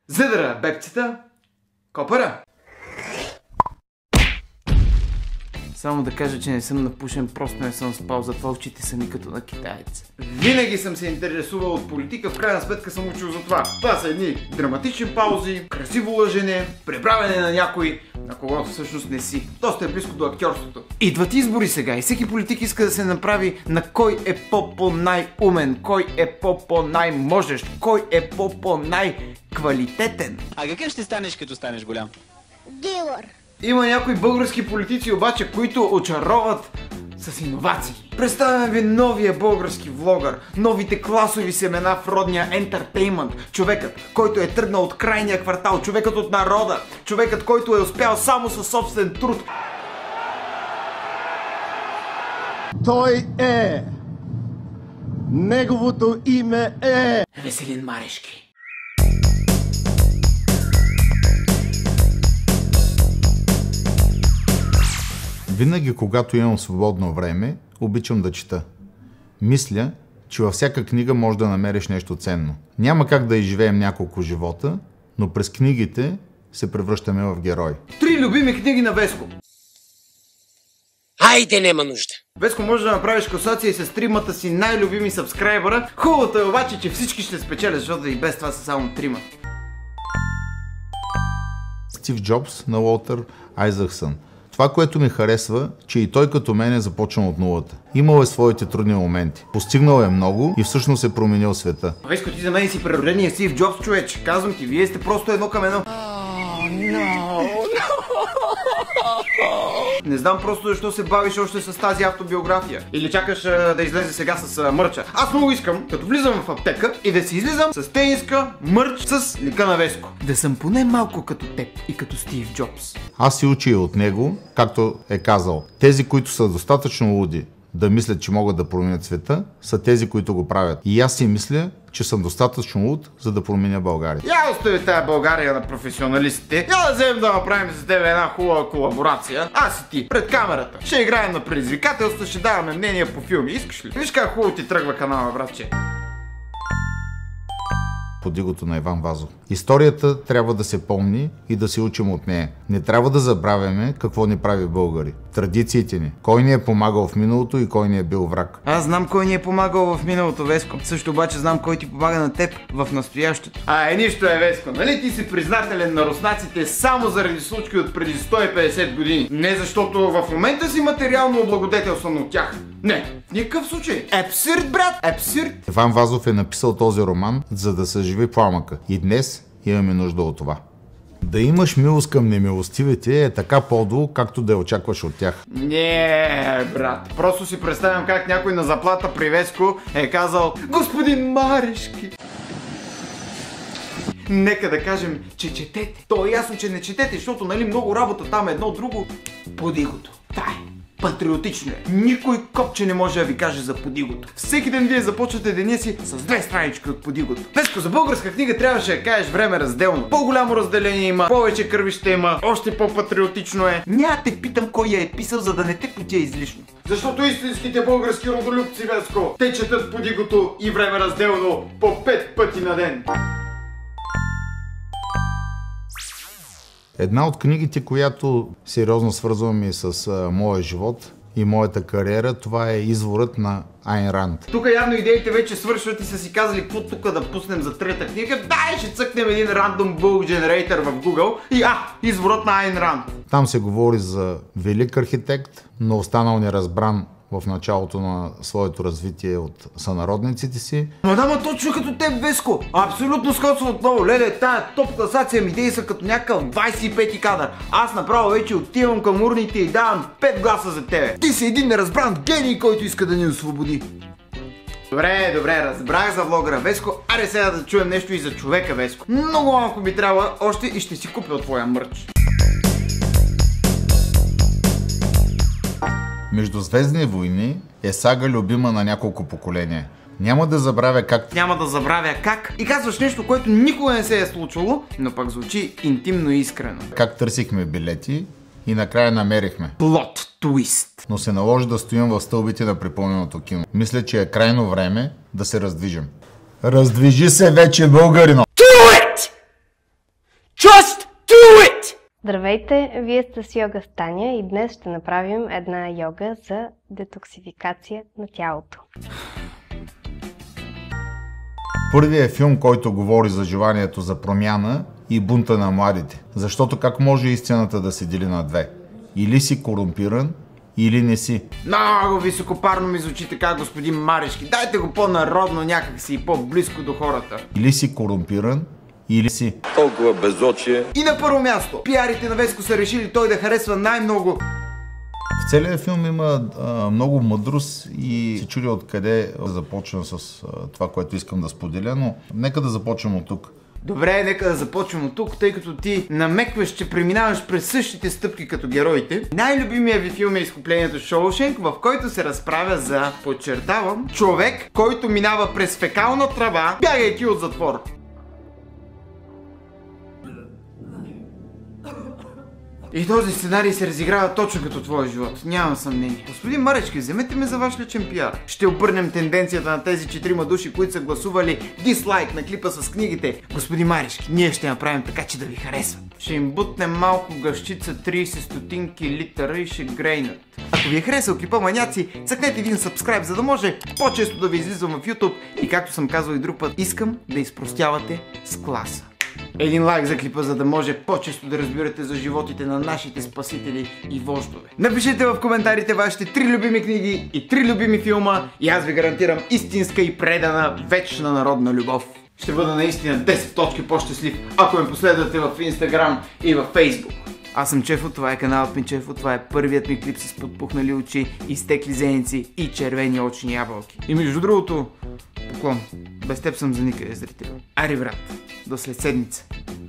Зъдра, бебцата! Копъра! Само да кажа, че не съм напушен, просто не съм спал, затова очите са ми като на китаец. Винаги съм се интересувал от политика, в крайна сметка съм учил за това. Това са едни драматични паузи, красиво лъжене, преправяне на някой, на когото всъщност не си. Доста е близко до актьорството. Идват избори сега и всеки политик иска да се направи на кой е по-най-умен, кой е по-най-можещ, кой е по-най-квалитетен. А какъв ще станеш като станеш голям? Дилър. Има някои български политици обаче, които очароват с иновации. Представяме ви новия български влогър, новите класови семена в родния ентертеймент, човекът, който е тръгнал от крайния квартал, човекът от народа, човекът, който е успял само със собствен труд. Той е! Неговото име е... Веселин Марешки. Винаги, когато имам свободно време, обичам да чета. Мисля, че във всяка книга може да намериш нещо ценно. Няма как да изживеем няколко живота, но през книгите се превръщаме в герой. 3 любими книги на Веско. Хайде, нема нужда. Веско, може да направиш класация и с тримата си най-любими сабскрайбъра. Хубавото е обаче, че всички ще спечелят, защото и без това са само 3. Стив Джобс на Уолтер Айзаксън. Това, което ми харесва, че и той като мен е започнал от нулата. Имал е своите трудни моменти. Постигнал е много и всъщност е променил света. Веско, ти за мен си природения Стив Джобс, човече. Казвам ти, вие сте просто едно към едно. Не знам просто защо се бавиш още с тази автобиография. Или чакаш да излезе сега с мърча. Аз много искам, като влизам в аптека и да си излизам с тениска, мърч с лика на Веско. Да съм поне малко като теб и като Стив Джобс. Аз се уча и от него, както е казал. Тези, които са достатъчно луди да мислят, че могат да променят света, са тези, които го правят. И аз си мисля, че съм достатъчно луд, за да променя България. Я остави тая България на професионалистите. Я да вземем да направим с тебе една хубава колаборация. Аз и ти, пред камерата. Ще играем на предизвикателства, ще даваме мнения по филми. Искаш ли? Виж как хубаво ти тръгва канала, братче. Подигото на Иван Вазов. Историята трябва да се помни и да се учим от нея. Не трябва да забравяме какво ни прави българи. Традициите ни. Кой ни е помагал в миналото и кой ни е бил враг. Аз знам кой ни е помагал в миналото, Веско. Също обаче знам кой ти помага на теб в настоящето. Нищо е, Веско. Нали ти си признателен на руснаците само заради случки от преди 150 години? Не защото в момента си материално облагодетелстван от тях. Не, в никакъв случай. Абсурд, брат, абсурд. Иван Вазов е написал този роман, за да съживи пламъка. И днес имаме нужда от това. Да имаш милост към немилостивите е така подолу, както да я очакваш от тях. Не, брат. Просто си представям как някой на заплата при Веско е казал: господин Марешки. Нека да кажем, че четете. То е ясно, че не четете, защото нали много работа там е едно друго. Подигото. Тай. Патриотично е. Никой копче не може да ви каже за Подигото. Всеки ден вие започвате деня си с 2 странички от Подигото. Веско, за българска книга трябваше да кажеш време разделно. По-голямо разделение има, повече кървище има, още по-патриотично е. Няма те питам кой я е писал, за да не те потия излишно. Защото истинските български родолюбци, Веско, те четат Подигото и време разделно по 5 пъти на ден. Една от книгите, която сериозно свързвам и с моя живот и моята кариера, това е Изворът на Айн Ранд. Тук явно идеите вече свършват и са си казали какво тук да пуснем за трета книга. Дай, ще цъкнем един Random Book Generator в Google и Изворът на Айн Ранд. Там се говори за велик архитект, но останал неразбран в началото на своето развитие от сънародниците си. Ама точно като теб, Веско! Абсолютно сходство отново. Леле, тая топ класация ми действа като някакъв 25-ти кадър. Аз направо вече отивам към урните и давам 5 гласа за тебе. Ти си един неразбран гений, който иска да ни освободи. Добре, разбрах за влогъра, Веско. Аре сега да чуем нещо и за човека, Веско. Много малко ми трябва още и ще си купя от твоя мърч. Междузвездни войни е сага любима на няколко поколения. Няма да забравя как. И казваш нещо, което никога не се е случвало, но пък звучи интимно и искрено. Как търсихме билети и накрая намерихме. Плот твист. Но се наложи да стоим в стълбите на припълненото кино. Мисля, че е крайно време да се раздвижим. Раздвижи се вече, българино! Здравейте, вие сте с Йога с Таня и днес ще направим една йога за детоксификация на тялото. Първият филм, който говори за желанието за промяна и бунта на младите. Защото как може истината да се дели на две? Или си корумпиран, или не си. Много високопарно ми звучи така, господин Марешки. Дайте го по-народно някакси и по-близко до хората. Или си корумпиран, или си. Толкова безочие. И на първо място, пиарите на Веско са решили той да харесва най-много. В целия филм има много мъдрост и се чудя откъде започна с това, което искам да споделя, но нека да започнем от тук. Добре, нека да започнем от тук, тъй като ти намекваш, че преминаваш през същите стъпки като героите. Най-любимият ви филм е Изкуплението Шоушенк, в който се разправя за, подчертавам, човек, който минава през фекална трава, бягайки от затвор. И този сценарий се разиграва точно като твоя живот. Нямам съмнение. Господин Марешки, вземете ме за ваш личен пиар. Ще обърнем тенденцията на тези 4 души, които са гласували дислайк на клипа с книгите. Господин Марешки, ние ще направим така, че да ви харесва. Ще им бутнем малко гъщица 30 стотинки литъра и ще грейнат. Ако ви е харесал клипа, маняци, цъкнете един subscribe, за да може по-често да ви излизвам в YouTube. И както съм казал и друг път, искам да изпростявате с класа. Един лайк за клипа, за да може по-често да разбирате за животите на нашите спасители и вождове. Напишете в коментарите вашите 3 любими книги и 3 любими филма и аз ви гарантирам истинска и предана вечна народна любов. Ще бъда наистина 10 точки по-щастлив, ако ме последвате в Instagram и в Facebook. Аз съм Чефо, това е каналът ми Чефо, това е първият ми клип с подпухнали очи, изтекли зеници и червени очни ябълки. И между другото, поклон, без теб съм за никъде, зрители. Ари брат, до след седмица.